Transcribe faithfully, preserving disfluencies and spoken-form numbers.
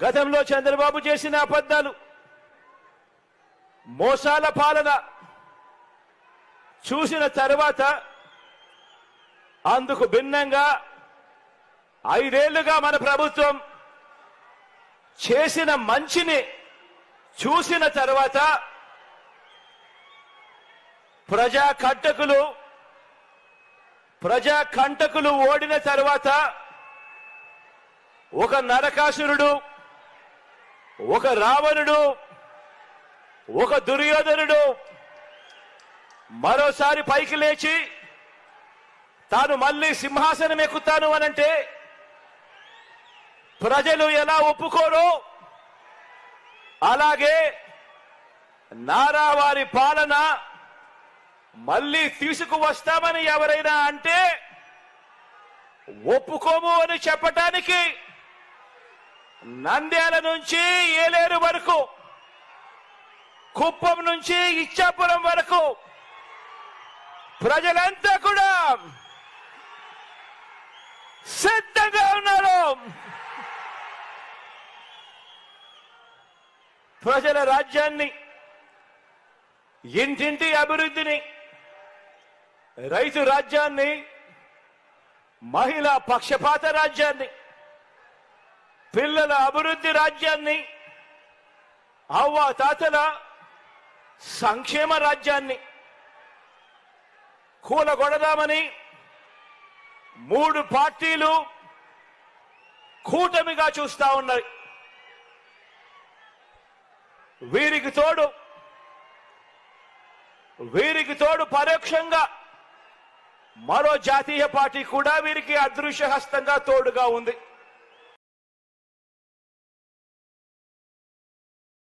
గతంలో చంద్రబాబు చేసిన అబద్ధాలు, మోసాల పాలన చూసిన తర్వాత అందుకు భిన్నంగా ఐదేళ్లుగా మన ప్రభుత్వం చేసిన మంచిని చూసిన తర్వాత ప్రజా కంటకులు ప్రజా కంటకులు ఓడిన తర్వాత ఒక నరకాసురుడు, ఒక రావణుడు, ఒక దుర్యోధనుడు మరోసారి పైకి లేచి తాను మళ్ళీ సింహాసనం ఎక్కుతాను అనంటే ప్రజలు ఎలా ఒప్పుకోరో అలాగే నారా వారి పాలన మళ్ళీ తీసుకువస్తామని ఎవరైనా అంటే ఒప్పుకోము అని చెప్పటానికి నంద్యాల నుంచి ఏలేరు వరకు, కుప్పం నుంచి ఇచ్చాపురం వరకు ప్రజలంతా కూడా సిద్ధంగా ఉన్నారు. ప్రజల రాజ్యాన్ని, ఇంటింటి అభివృద్ధిని, రైతు రాజ్యాన్ని, మహిళా పక్షపాత రాజ్యాన్ని, పిల్లల అభివృద్ధి రాజ్యాన్ని, అవ్వ తాతల సంక్షేమ రాజ్యాన్ని కూలగొడదామని మూడు పార్టీలు కూటమిగా చూస్తా ఉన్నాయి. వీరికి తోడు వీరికి తోడు పరోక్షంగా మరో జాతీయ పార్టీ కూడా వీరికి అదృశ్య హస్తంగా తోడుగా ఉంది.